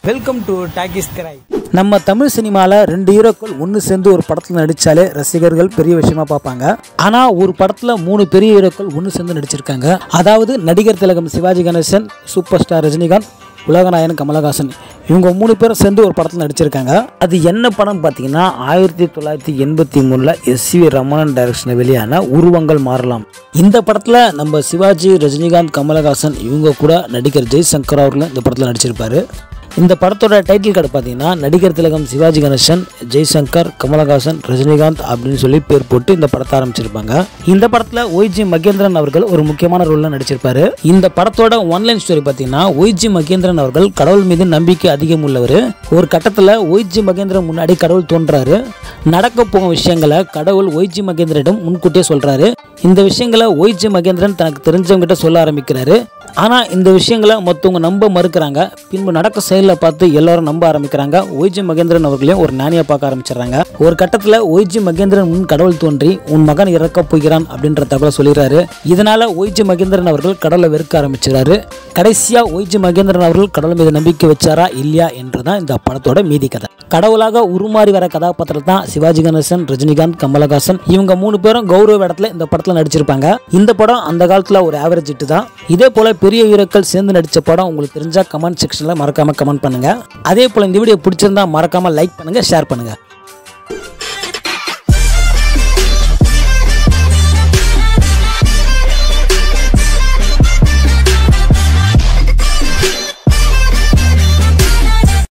Welcome to talkies கிராய். நம்ம தமிழ் சினிமாவில் 2 ஹீரோக்கள் ஒன்று சேர்ந்து ஒரு படத்தில் நடித்தாலே ரசிகர்கள் பெரிய விஷயமா பார்ப்பாங்க. ஆனால் ஒரு படத்தில் 3 பெரிய ஹீரோக்கள் ஒன்று சேர்ந்து நடிச்சிருக்காங்க. அதாவது நடிகர் திலகம் சிவாஜி கணேசன், சூப்பர் ஸ்டார் ரஜினிகாந்த், உலகநாயகன் கமலஹாசன், இவங்க 3 பேரும் சேர்ந்து ஒரு படத்தில் நடிச்சிருக்காங்க. அது என்ன படம் பார்த்தீங்கன்னா 1983 எஸ்.வி. ரமணன் டைரக்ஷனில் வெளியான உருவங்கள் மாறலாம். இந்த படத்தில் நம்ம சிவாஜி, ரஜினிகாந்த், கமலஹாசன் இவங்க கூட நடிகர் ஜெய்சங்கர் அவர்களும் இந்த படத்தில் நடிச்சிருப்பாரு. இந்த படத்தோட டைட்டில் கார்டு பார்த்தீங்கன்னா நடிகர் திலகம் சிவாஜி கணேசன், ஜெய்சங்கர், கமலஹாசன், ரஜினிகாந்த் அப்படின்னு சொல்லி பேர் போட்டு இந்த படத்தை ஆரம்பிச்சிருப்பாங்க. இந்த படத்தில் ஒய்ஜி மகேந்திரன் அவர்கள் ஒரு முக்கியமான ரோலில் நடிச்சிருப்பாரு. இந்த படத்தோட ஒன்லைன் ஸ்டோரி பார்த்தீங்கன்னா ஒய்ஜி மகேந்திரன் அவர்கள் கடவுள் மீது நம்பிக்கை அதிகம் உள்ளவர். ஒரு கட்டத்தில் ஒய்ஜி மகேந்திரன் முன்னாடி கடவுள் தோன்றாரு. நடக்க போகும் விஷயங்களை கடவுள் ஒய்ஜி மகேந்திரனிடம் முன்கூட்டியே சொல்றாரு. இந்த விஷயங்களை ஒய்ஜி மகேந்திரன் தனக்கு தெரிஞ்சவங்கிட்ட சொல்ல ஆரம்பிக்கிறாரு. ஆனால் இந்த விஷயங்களை மற்றவங்க நம்ப மறுக்கிறாங்க. பின்பு நடக்க செயலில் பார்த்து எல்லாரும் நம்ப ஆரம்பிக்கிறாங்க. ஒய்ஜி மகேந்திரன் அவர்களையும் ஒரு ஞானியை பார்க்க ஆரம்பிச்சிடுறாங்க. ஒரு கட்டத்தில் ஒய்ஜி மகேந்திரன் முன் கடவுள் தோன்றி உன் மகன் இறக்க போகிறான் அப்படின்ற தகவலை சொல்லிடுறாரு. இதனால ஒய்ஜி மகேந்திரன் அவர்கள் கடவுளை வெறுக்க ஆரம்பிச்சிடாரு. கடைசியா ஒய்ஜி மகேந்திரன் அவர்கள் கடவுள் மீது நம்பிக்கை வச்சாரா இல்லையா என்றுதான் இந்த படத்தோட மீதி கதை. கடவுளாக உருமாறி வர கதாபாத்திரம் தான் சிவாஜி கணேசன், ரஜினிகாந்த், கமலஹாசன் இவங்க 3 பேரும் கௌரவ இடத்துல இந்த படத்துல நடிச்சிருப்பாங்க. இந்த படம் அந்த காலத்துல ஒரு ஆவரேஜ் ஹிட் தான். இதே போல பெரிய ஹீரோக்கள் சேர்ந்து நடிச்ச படம் உங்களுக்கு தெரிஞ்சா கமெண்ட் செக்ஷன்ல மறக்காம கமெண்ட் பண்ணுங்க. அதே போல இந்த வீடியோ பிடிச்சிருந்தா மறக்காம லைக் பண்ணுங்க, ஷேர் பண்ணுங்க.